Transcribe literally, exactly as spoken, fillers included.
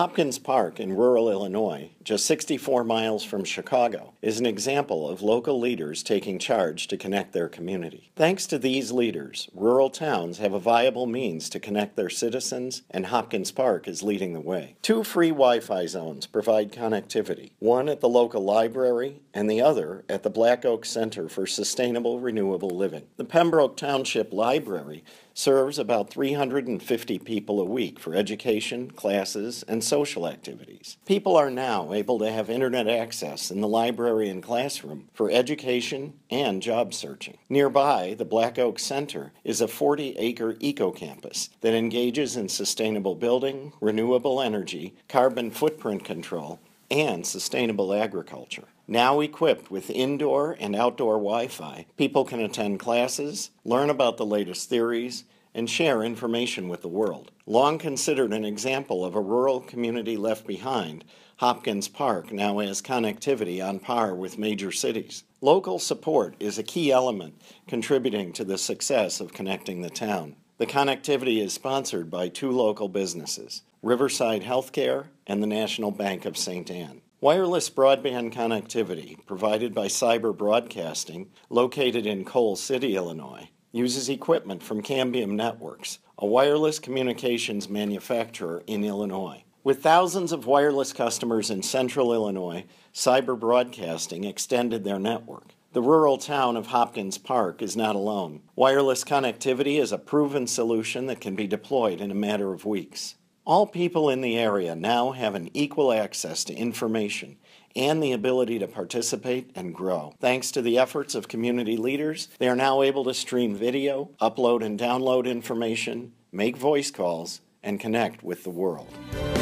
Hopkins Park in rural Illinois, just sixty-four miles from Chicago, is an example of local leaders taking charge to connect their community. Thanks to these leaders, rural towns have a viable means to connect their citizens, and Hopkins Park is leading the way. Two free Wi-Fi zones provide connectivity, one at the local library and the other at the Black Oak Center for Sustainable Renewable Living. The Pembroke Township Library serves about three hundred fifty people a week for education, classes, and social activities. People are now able to have internet access in the library and classroom for education and job searching. Nearby, the Black Oak Center is a forty acre eco-campus that engages in sustainable building, renewable energy, carbon footprint control, and sustainable agriculture. Now equipped with indoor and outdoor Wi-Fi, people can attend classes, learn about the latest theories, and share information with the world. Long considered an example of a rural community left behind, Hopkins Park now has connectivity on par with major cities. Local support is a key element contributing to the success of connecting the town. The connectivity is sponsored by two local businesses, Riverside Healthcare and the National Bank of Saint Anne. Wireless broadband connectivity, provided by Cyber Broadcasting, located in Coal City, Illinois, uses equipment from Cambium Networks, a wireless communications manufacturer in Illinois. With thousands of wireless customers in central Illinois, Cyber Broadcasting extended their network. The rural town of Hopkins Park is not alone. Wireless connectivity is a proven solution that can be deployed in a matter of weeks. All people in the area now have an equal access to information and the ability to participate and grow. Thanks to the efforts of community leaders, they are now able to stream video, upload and download information, make voice calls, and connect with the world.